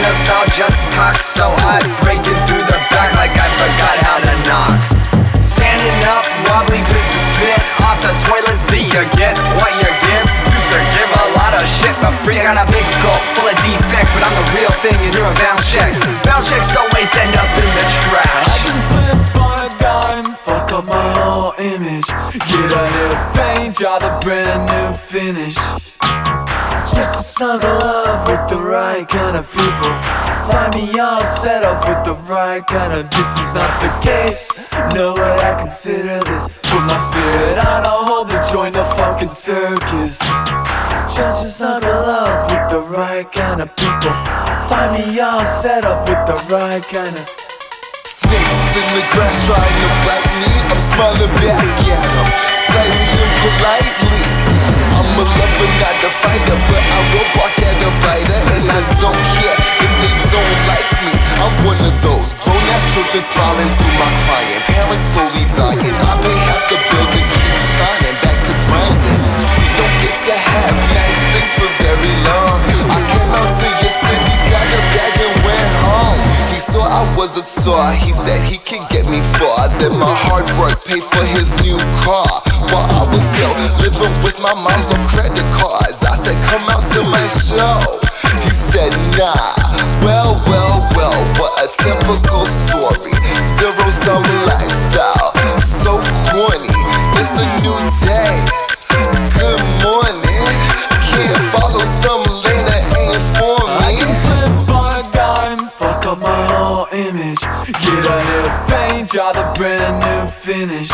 nostalgia's cocked so hot, breaking through the back like I forgot how to knock. Standing up, wobbly piston spit off the toilet seat. You get what you give. Used to give a lot of shit for free. I got a big gulp full of defects, but I'm the real thing and you're a bounce check. Bounce checks always end up in the trash. I can flip on a dime, fuck up my whole image. Get a little paint, draw the brand new finish. Just to snuggle up with the right kind of people. Find me all set up with the right kind of. This is not the case. Know what I consider this. Put my spirit on a hold to join the fucking circus. Just to snuggle up with the right kind of people. Find me all set up with the right kind of. Snakes in the grass trying to bite me. I'm smiling back at them, slightly and politely. I'm a lover, not a fighter, but I will bark at a biter. And I don't care if they don't like me. I'm one of those grown-ass children smiling through my crying. Parents slowly dying, I pay half the bills and keep trying. Back to grinding. We don't get to have nice things for very long. I came out to your city, got a bag and went home. He saw I was a star, he said he could get me far. Then my hard work paid for his new car. While I was still living with my mom's off credit cards, I said come out to my show. He said nah. Well, what a typical story. Zero-sum lifestyle, so corny. It's a new day. Good morning. Can't follow some lane that ain't for me. I can flip on a dime, fuck up my whole image. Get a little paint, draw the brand new finish.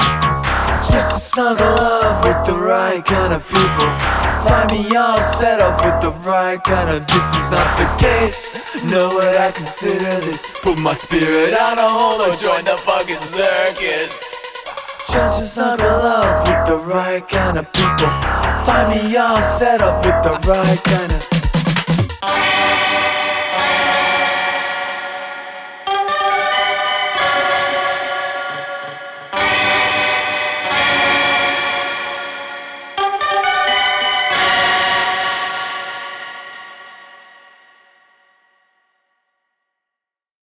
Just to snuggle up with the right kind of people. Find me all set up with the right kind of. This is not the case. Know what I consider this. Put my spirit on a hold or join the fucking circus. Just to snuggle up with the right kind of people. Find me all set up with the right kind of.